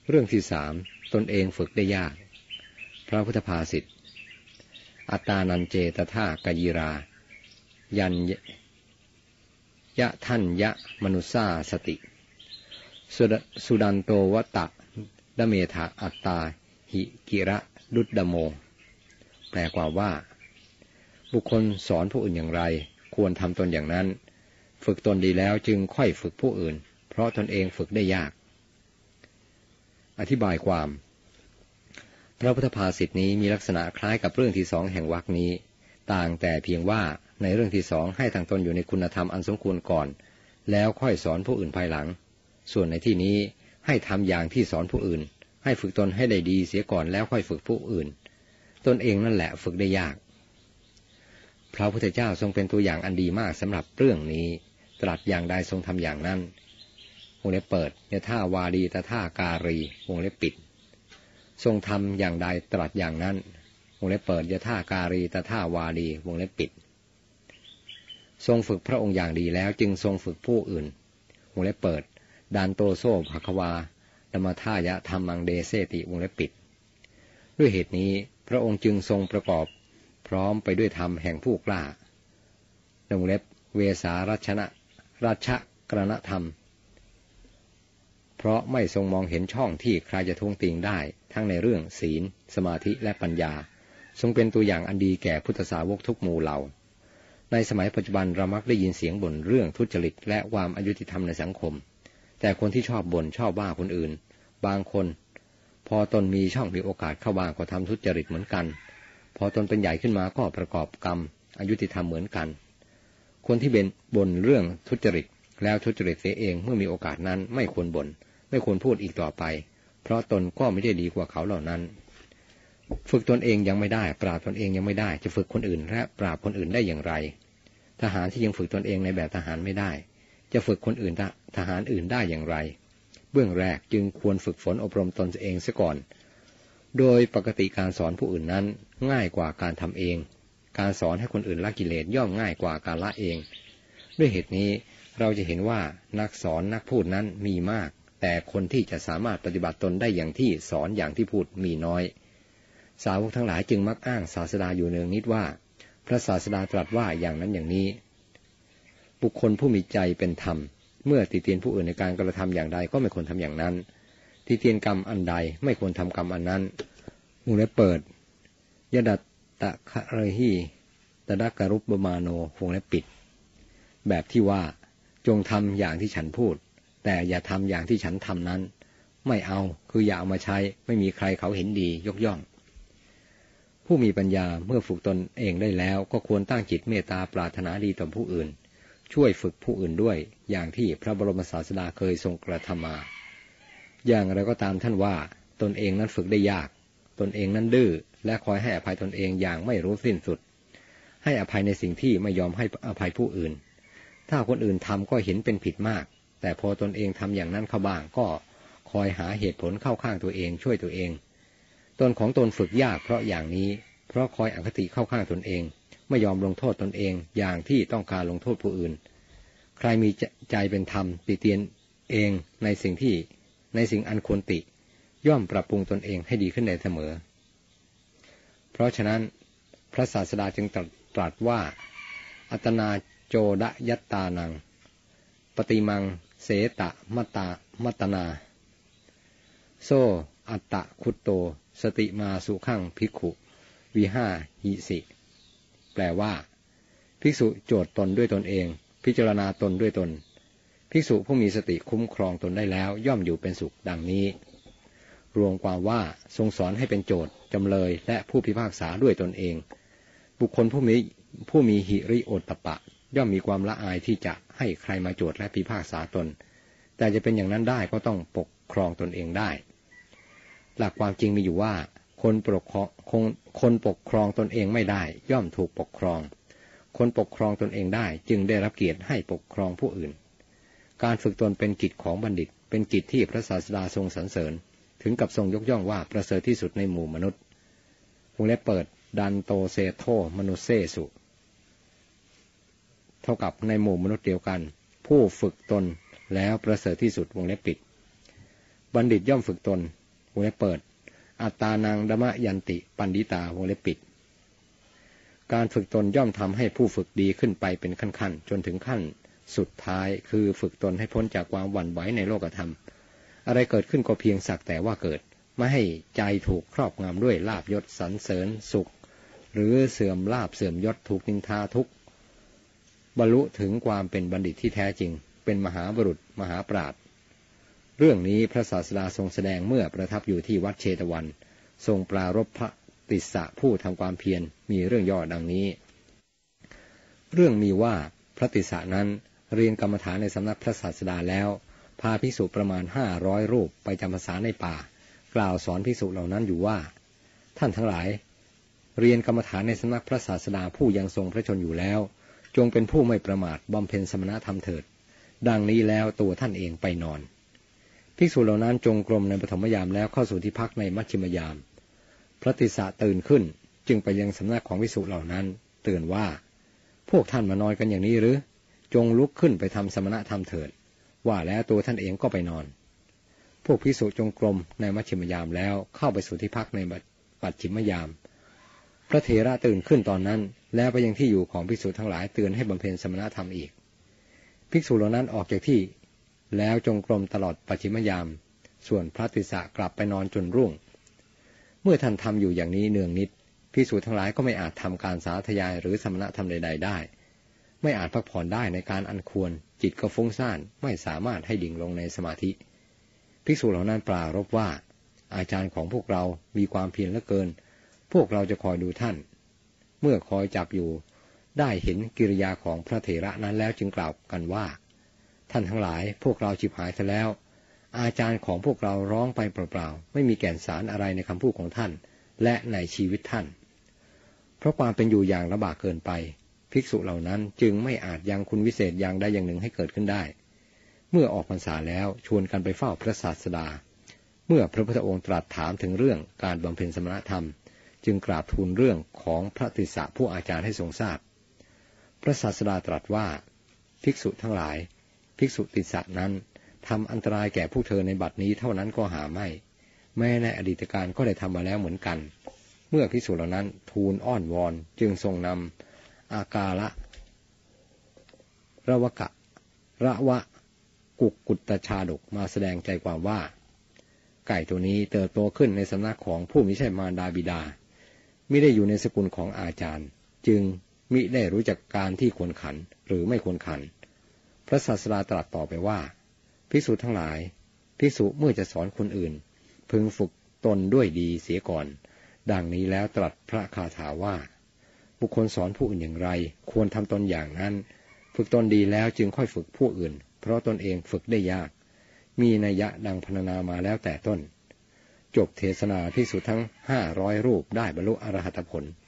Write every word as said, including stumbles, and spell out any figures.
เรื่องที่สามตนเองฝึกได้ยากพระพุทธภาษิตอัตตานันเจตถากยีรายันยะทัญยะมนุสาสติสุดันโตวตะดเมธาอัตตาหิกิระดุดดโมแปลความว่าบุคคลสอนผู้อื่นอย่างไรควรทำตนอย่างนั้นฝึกตนดีแล้วจึงค่อยฝึกผู้อื่นเพราะตนเองฝึกได้ยากอธิบายความพระพุทธภาษิตนี้มีลักษณะคล้ายกับเรื่องที่สองแห่งวรรคนี้ต่างแต่เพียงว่าในเรื่องที่สองให้ตั้งตนอยู่ในคุณธรรมอันสมควรก่อนแล้วค่อยสอนผู้อื่นภายหลังส่วนในที่นี้ให้ทำอย่างที่สอนผู้อื่นให้ฝึกตนให้ได้ดีเสียก่อนแล้วค่อยฝึกผู้อื่นตนเองนั่นแหละฝึกได้ยากพระพุทธเจ้าทรงเป็นตัวอย่างอันดีมากสำหรับเรื่องนี้ตรัสอย่างใดทรงทำอย่างนั้นวงเล็บเปิดยะท่าวาดีตท่าการีวงเล็บปิดทรงทำอย่างใดตรัสอย่างนั้นวงเล็บเปิดยะท่าการีตท่าวาดีวงเล็บปิดทรงฝึกพระองค์อย่างดีแล้วจึงทรงฝึกผู้อื่นวงเล็บเปิดดานโตโซภควาธรรมท่ายะธรรมังเดเสติวงเล็บปิดด้วยเหตุนี้พระองค์จึงทรงประกอบพร้อมไปด้วยธรรมแห่งผู้กล้าวงเล็บเวสารัชนะราชกรณธรรมเพราะไม่ทรงมองเห็นช่องที่ใครจะท้วงติงได้ทั้งในเรื่องศีลสมาธิและปัญญาทรงเป็นตัวอย่างอันดีแก่พุทธสาวกทุกหมู่เหล่าในสมัยปัจจุบันเรามักได้ยินเสียงบ่นเรื่องทุจริตและความอยุติธรรมในสังคมแต่คนที่ชอบบ่นชอบว่าคนอื่นบางคนพอตนมีช่องมีโอกาสเข้าบ้างก็ทำทุจริตเหมือนกันพอตนเป็นใหญ่ขึ้นมาก็ประกอบกรรมอยุติธรรมเหมือนกันคนที่เป็นบ่นเรื่องทุจริตแล้วทุจริตเสียเองเมื่อมีโอกาสนั้นไม่ควรบ่นไม่ควรพูดอีกต่อไปเพราะตนก็ไม่ได้ดีกว่าเขาเหล่านั้นฝึกตนเองยังไม่ได้ปราบตนเองยังไม่ได้จะฝึกคนอื่นและปราบคนอื่นได้อย่างไรทหารที่ยังฝึกตนเองในแบบทหารไม่ได้จะฝึกคนอื่นทหารอื่นได้อย่างไรเบื้องแรกจึงควรฝึกฝนอบรมตนเองเสียก่อนโดยปกติการสอนผู้อื่นนั้นง่ายกว่าการทำเองการสอนให้คนอื่นละกิเลสย่อมง่ายกว่าการละเองด้วยเหตุนี้เราจะเห็นว่านักสอนนักพูดนั้นมีมากแต่คนที่จะสามารถปฏิบัติตนได้อย่างที่สอนอย่างที่พูดมีน้อยสาวกทั้งหลายจึงมักอ้างศาสดาอยู่เนืองนิดว่าพระศาสดาตรัสว่าอย่างนั้นอย่างนี้บุคคลผู้มีใจเป็นธรรมเมื่อติเตียนผู้อื่นในการกระทำอย่างใดก็ไม่ควรทำอย่างนั้นติเตียนกรรมอันใดไม่ควรทำกรรมอันนั้นมูลเปิดยดัตตะคะเรหีตะดักกรุปบมาโนวงเล็บปิดแบบที่ว่าจงทำอย่างที่ฉันพูดแต่อย่าทำอย่างที่ฉันทำนั้นไม่เอาคืออย่าเอามาใช้ไม่มีใครเขาเห็นดียกย่องผู้มีปัญญาเมื่อฝึกตนเองได้แล้วก็ควรตั้งจิตเมตตาปรารถนาดีต่อผู้อื่นช่วยฝึกผู้อื่นด้วยอย่างที่พระบรมศาสดาเคยทรงกระทำมาอย่างไรก็ตามท่านว่าตนเองนั้นฝึกได้ยากตนเองนั้นดื้อและคอยให้อภัยตนเองอย่างไม่รู้สิ้นสุดให้อภัยในสิ่งที่ไม่ยอมให้อภัยผู้อื่นถ้าคนอื่นทำก็เห็นเป็นผิดมากแต่พอตนเองทำอย่างนั้นเข้าบ้างก็คอยหาเหตุผลเข้าข้างตัวเองช่วยตัวเองตนของตนฝึกยากเพราะอย่างนี้เพราะคอยอคติเข้าข้างตนเองไม่ยอมลงโทษตนเองอย่างที่ต้องการลงโทษผู้อื่นใครมีใจเป็นธรรมติเตียนเองในสิ่งที่ในสิ่งอันควรติย่อมปรับปรุงตนเองให้ดีขึ้นได้เสมอเพราะฉะนั้นพระศาสดาจึงตรัสว่าอัตนาโจดยัตตานังปฏิมังเสตะมัตตามัตตนาโซอัตตะคุตโตสติมาสุขังภิกขุวิห้าหิสิแปลว่าภิกษุโจทย์ตนด้วยตนเองพิจารณาตนด้วยตนภิกษุผู้มีสติคุ้มครองตนได้แล้วย่อมอยู่เป็นสุขดังนี้รวมความว่าทรงสอนให้เป็นโจทย์จำเลยและผู้พิพากษาด้วยตนเองบุคคลผู้มีผู้มีหิริโอตตัปปะย่อมมีความละอายที่จะให้ใครมาโจทย์และพิพากษาตนแต่จะเป็นอย่างนั้นได้ก็ต้องปกครองตนเองได้หลักความจริงมีอยู่ว่าคนปกครองคนคนปกครองตนเองไม่ได้ย่อมถูกปกครองคนปกครองตนเองได้จึงได้รับเกียรติให้ปกครองผู้อื่นการฝึกตนเป็นกิจของบัณฑิตเป็นกิจที่พระศาสดาทรงสรรเสริญถึงกับทรงยกย่องว่าประเสริฐที่สุดในหมู่มนุษย์วงเล็บเปิดดันโตเซโทมนุเซสุเท่ากับในหมู่มนุษย์เดียวกันผู้ฝึกตนแล้วประเสริฐที่สุดวงเล็บปิดบัณฑิตย่อมฝึกตนวงเล็บเปิดอัตตานังดมยันติปันดิตาวงเล็บปิดการฝึกตนย่อมทำให้ผู้ฝึกดีขึ้นไปเป็นขั้นๆจนถึงขั้นสุดท้ายคือฝึกตนให้พ้นจากความหวั่นไหวในโลกธรรมอะไรเกิดขึ้นก็เพียงสักแต่ว่าเกิดไม่ให้ใจถูกครอบงำด้วยลาภยศสรรเสริญสุขหรือเสื่อมลาภเสื่อมยศถูกนินทาทุกข์บรรลุถึงความเป็นบัณฑิตที่แท้จริงเป็นมหาบุรุษมหาปราชญ์เรื่องนี้พระศาสดาทรงแสดงเมื่อประทับอยู่ที่วัดเชตวันทรงปรารภพระติสสะผู้ทำความเพียรมีเรื่องย่อดังนี้เรื่องมีว่าพระติสสะนั้นเรียนกรรมฐานในสำนักพระศาสดาแล้วพาภิกษุประมาณห้าร้อยรูปไปจำพรรษาในป่ากล่าวสอนภิกษุเหล่านั้นอยู่ว่าท่านทั้งหลายเรียนกรรมฐานในสำนักพระศาสดาผู้ยังทรงพระชนอยู่แล้วจงเป็นผู้ไม่ประมาทบำเพ็ญสมณธรรมเถิดดังนี้แล้วตัวท่านเองไปนอนภิกษุเหล่านั้นจงกรมในปฐมยามแล้วเข้าสู่ที่พักในมัชฌิมยามพระติสสะตื่นขึ้นจึงไปยังสำนักของภิกษุเหล่านั้นเตือนว่าพวกท่านมานอนกันอย่างนี้หรือจงลุกขึ้นไปทำสมณธรรมเถิดว่าแล้วตัวท่านเองก็ไปนอนพวกภิกษุจงกรมในมัชฌิมยามแล้วเข้าไปสู่ที่พักในปัจฉิมยามพระเถระตื่นขึ้นตอนนั้นแล้วไปยังที่อยู่ของภิกษุทั้งหลายเตือนให้บำเพ็ญสมณธรรมอีกภิกษุเหล่านั้นออกจากที่แล้วจงกรมตลอดปัจฉิมยามส่วนพระติสสะกลับไปนอนจนรุ่งเมื่อท่านทำอยู่อย่างนี้เนืองนิดภิกษุทั้งหลายก็ไม่อาจทำการสาธยายหรือสมณธรรมใดๆได้ไม่อาจพักผ่อนได้ในการอันควรจิตก็ฟุ้งซ่านไม่สามารถให้ดิ่งลงในสมาธิภิกษุเหล่านั้นปรารภว่าอาจารย์ของพวกเรามีความเพียรเหลือเกินพวกเราจะคอยดูท่านเมื่อคอยจับอยู่ได้เห็นกิริยาของพระเถระนั้นแล้วจึงกล่าวกันว่าท่านทั้งหลายพวกเราฉิบหายซะแล้วอาจารย์ของพวกเราร้องไปเปล่าๆไม่มีแก่นสารอะไรในคำพูดของท่านและในชีวิตท่านเพราะความเป็นอยู่อย่างลำบากเกินไปภิกษุเหล่านั้นจึงไม่อาจยังคุณวิเศษอย่างใดอย่างหนึ่งให้เกิดขึ้นได้เมื่อออกพรรษาแล้วชวนกันไปเฝ้าพระศาสดาเมื่อพระพุทธองค์ตรัสถามถึงเรื่องการบำเพ็ญสมณธรรมจึงกราบทูลเรื่องของพระติสสะผู้อาจารย์ให้ทรงทราบพระศาสดาตรัสว่าภิกษุทั้งหลายภิกษุติสสะนั้นทำอันตรายแก่พวกเธอในบัดนี้เท่านั้นก็หาไม่แม้ในอดีตการก็ได้ทำมาแล้วเหมือนกันเมื่อภิกษุเหล่านั้นทูลอ้อนวอนจึงทรงนำอากาละระวกะระวะกุกกุตชาดกมาแสดงใจความว่าไก่ตัวนี้เติบโตขึ้นในสำนักของผู้มิใช่มารดาบิดามิได้อยู่ในสกุลของอาจารย์จึงมิได้รู้จักการที่ควรขันหรือไม่ควรขันพระศาสดาตรัสต่อไปว่าภิกษุทั้งหลายภิกษุเมื่อจะสอนคนอื่นพึงฝึกตนด้วยดีเสียก่อนดังนี้แล้วตรัสพระคาถาว่าบุคคลสอนผู้อื่นอย่างไรควรทำตนอย่างนั้นฝึกตนดีแล้วจึงค่อยฝึกผู้อื่นเพราะตนเองฝึกได้ยากมีนัยยะดังพรรณนามาแล้วแต่ต้นจบเทศนาภิกษุทั้งห้าร้อยรูปได้บรรลุอรหัตผล